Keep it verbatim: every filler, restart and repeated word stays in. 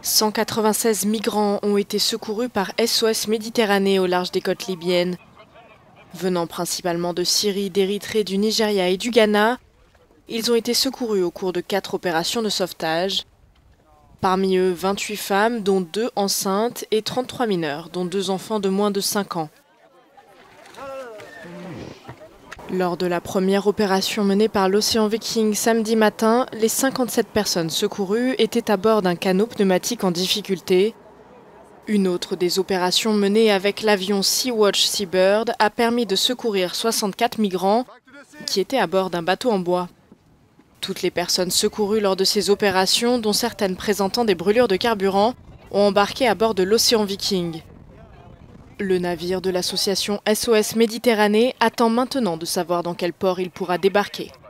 cent quatre-vingt-seize migrants ont été secourus par S O S Méditerranée au large des côtes libyennes. Venant principalement de Syrie, d'Érythrée, du Nigeria et du Ghana, ils ont été secourus au cours de quatre opérations de sauvetage. Parmi eux, vingt-huit femmes, dont deux enceintes, et trente-trois mineurs, dont deux enfants de moins de cinq ans. Lors de la première opération menée par l'Océan Viking samedi matin, les cinquante-sept personnes secourues étaient à bord d'un canot pneumatique en difficulté. Une autre des opérations menées avec l'avion Sea-Watch Seabird a permis de secourir soixante-quatre migrants qui étaient à bord d'un bateau en bois. Toutes les personnes secourues lors de ces opérations, dont certaines présentant des brûlures de carburant, ont embarqué à bord de l'Océan Viking. Le navire de l'association S O S Méditerranée attend maintenant de savoir dans quel port il pourra débarquer.